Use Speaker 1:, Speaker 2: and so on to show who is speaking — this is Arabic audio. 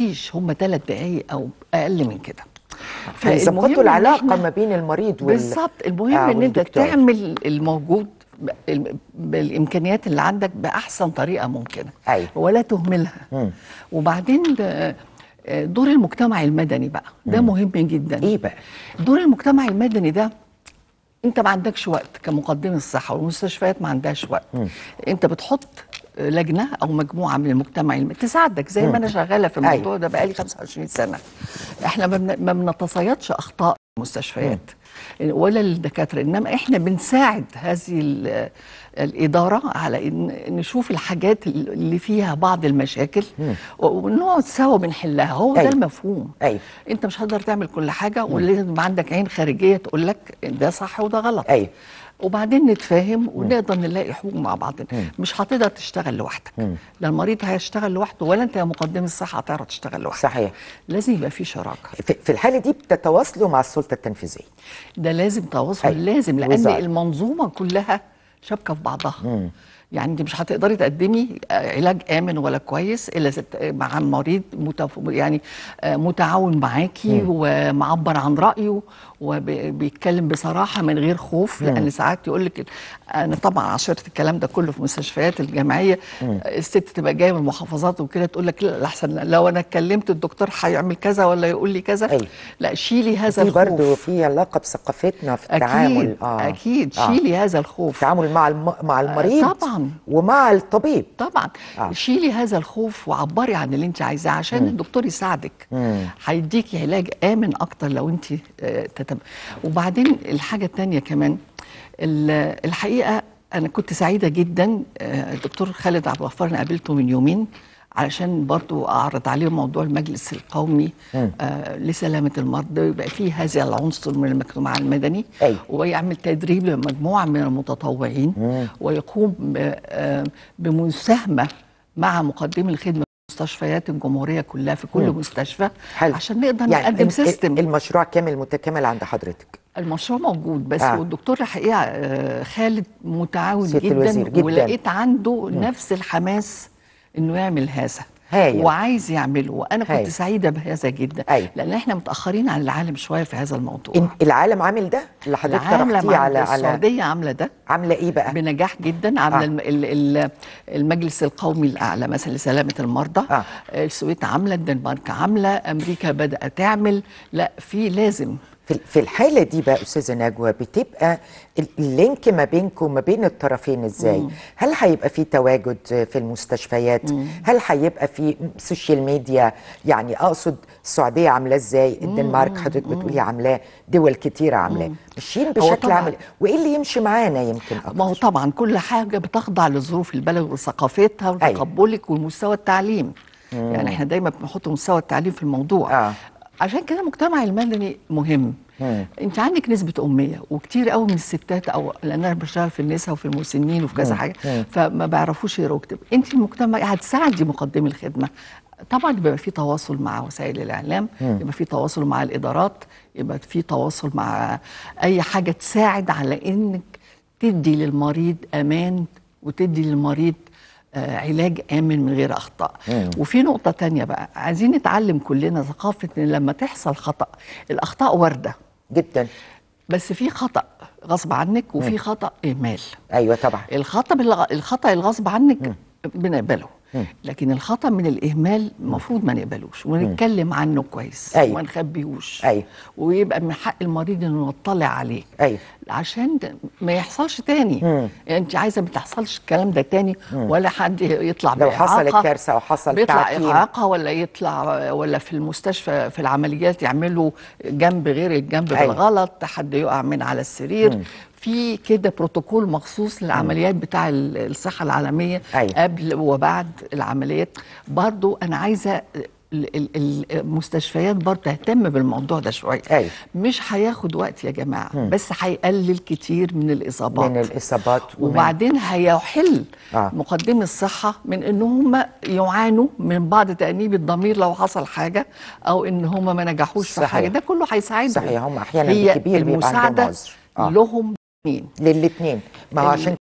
Speaker 1: مفيش، هم 3 دقايق او اقل من كده.
Speaker 2: فيظبطوا العلاقه ما بين المريض
Speaker 1: بالظبط. المهم ان انت تعمل الموجود بالامكانيات اللي عندك باحسن طريقه ممكنه.
Speaker 2: أيوة.
Speaker 1: ولا تهملها. وبعدين دور المجتمع المدني بقى ده مهم جدا.
Speaker 2: ايه بقى
Speaker 1: دور المجتمع المدني ده؟ انت ما عندكش وقت كمقدم الصحه، والمستشفيات ما عندهاش وقت. انت بتحط لجنه او مجموعه من المجتمع المدني تساعدك، زي ما انا شغاله في الموضوع ده بقالي 25 سنه. احنا ما بنتصيدش اخطاء المستشفيات ولا الدكاتره، انما احنا بنساعد هذه الاداره على ان نشوف الحاجات اللي فيها بعض المشاكل ونقعد سوا بنحلها. هو ده المفهوم. انت مش هتقدر تعمل كل حاجه، ولازم يبقى عندك عين خارجيه تقول لك ده صح وده غلط. وبعدين نتفاهم ونقدر نلاقي حلول مع بعضنا. مش هتقدر تشتغل لوحدك، لا المريض هيشتغل لوحده ولا انت يا مقدم الصحه هتعرف تشتغل لوحدك.
Speaker 2: صحيح.
Speaker 1: لازم يبقى في شراكه.
Speaker 2: في الحاله دي بتتواصلوا مع السلطه التنفيذيه؟
Speaker 1: ده لازم تواصل. لازم، لان المنظومه كلها شابكه في بعضها. يعني انت مش هتقدري تقدمي علاج امن ولا كويس الا مع مريض يعني متعاون معاكي ومعبر عن رايه وبيتكلم بصراحه من غير خوف. لان ساعات يقول لك، انا طبعا عشرت الكلام ده كله في المستشفيات الجامعيه، الست تبقى جايه من المحافظات وكده تقول لك لا احسن لو انا اتكلمت الدكتور هيعمل كذا ولا يقول لي كذا. لا، شيلي هذا الخوف.
Speaker 2: في برضه في علاقه بثقافتنا في التعامل.
Speaker 1: اكيد شيلي هذا الخوف.
Speaker 2: التعامل مع المريض
Speaker 1: طبعا
Speaker 2: ومع الطبيب
Speaker 1: طبعا. شيلي هذا الخوف وعبري عن اللي انت عايزاه عشان الدكتور يساعدك. هيديكي علاج امن اكتر لو انت وبعدين الحاجه الثانيه كمان، الحقيقه انا كنت سعيده جدا. الدكتور خالد عبد الغفار انا قابلته من يومين علشان برضو اعرض عليه موضوع المجلس القومي لسلامه المرضى، ويبقى فيه هذا العنصر من المجتمع المدني. ويعمل تدريب لمجموعه من المتطوعين ويقوم بمساهمه مع مقدمي الخدمه مستشفيات الجمهوريه كلها في كل مستشفى عشان نقدر نقدم سيستم.
Speaker 2: المشروع كامل متكامل عند حضرتك؟
Speaker 1: المشروع موجود، بس والدكتور الحقيقه خالد متعاون جدا ولقيت عنده نفس الحماس انه يعمل هذا وعايز يعمله، وانا كنت سعيده بهذا جدا. لان احنا متاخرين عن العالم شويه في هذا الموضوع.
Speaker 2: العالم عامل ده اللي حضرتك طرحتيه على
Speaker 1: السعوديه عامله ده.
Speaker 2: عامله ايه بقى؟
Speaker 1: بنجاح جدا. عامله المجلس القومي الاعلى مثلا لسلامه المرضى. السويد عامله، الدنمارك عامله، امريكا بدات تعمل. لا، في لازم
Speaker 2: في الحالة دي بقى أستاذة نجوى بتبقى اللينك ما بينكم وما بين الطرفين إزاي؟ هل هيبقى في تواجد في المستشفيات؟ هل هيبقى في سوشيال ميديا؟ يعني أقصد السعودية عاملاه إزاي؟ الدنمارك حضرتك بتقولي عاملاه، دول كتيرة عاملاه، ماشيين بشكل عامل. وإيه اللي يمشي معانا يمكن أكتر؟
Speaker 1: ما هو طبعا كل حاجة بتخضع لظروف البلد وثقافتها وتقبلك ومستوى التعليم. يعني احنا دايما بنحط مستوى التعليم في الموضوع. عشان كده المجتمع المدني مهم. انت عندك نسبه اميه وكتير قوي من الستات، او لان انا بشتغل في النساء وفي المسنين وفي كذا حاجه، فما بيعرفوش يقروا ويكتبوا. انت المجتمع هتساعدي مقدمي الخدمه. طبعا يبقى في تواصل مع وسائل الاعلام، يبقى في تواصل مع الادارات، يبقى في تواصل مع اي حاجه تساعد على انك تدي للمريض امان وتدي للمريض علاج آمن من غير أخطاء. وفي نقطة تانية بقى، عايزين نتعلم كلنا ثقافة إن لما تحصل خطأ، الأخطاء واردة
Speaker 2: جدا،
Speaker 1: بس في خطأ غصب عنك وفي خطأ إهمال.
Speaker 2: أيوة طبعا.
Speaker 1: الخطأ الغصب عنك بنقبله، لكن الخطأ من الإهمال المفروض ما نقبلوش ونتكلم عنه كويس وما نخبيهوش. ويبقى من حق المريض إنه يطلع عليه عشان ما يحصلش تاني. يعني أنت عايزة ما تحصلش الكلام ده تاني، ولا حد يطلع
Speaker 2: لو حصلت كارثة أو حصل
Speaker 1: بيطلع إعاقة، ولا يطلع ولا في المستشفى في العمليات يعملوا جنب غير الجنب بالغلط، حد يقع من على السرير. في كده بروتوكول مخصوص للعمليات بتاع الصحة العالمية قبل وبعد العمليات. برضو أنا عايزة المستشفيات برضو تهتم بالموضوع ده شوية. مش هياخد وقت يا جماعة، بس هيقلل كتير من الإصابات. وبعدين هيحل مقدمي الصحة من إن هم يعانوا من بعض تأنيب الضمير لو حصل حاجة، أو إن هم ما نجحوش في حاجة. ده كله هيساعدهم.
Speaker 2: صحيح، هم أحيانا كبير بيبقى عندهم عذر.
Speaker 1: لهم
Speaker 2: للاثنين. ما هو عشان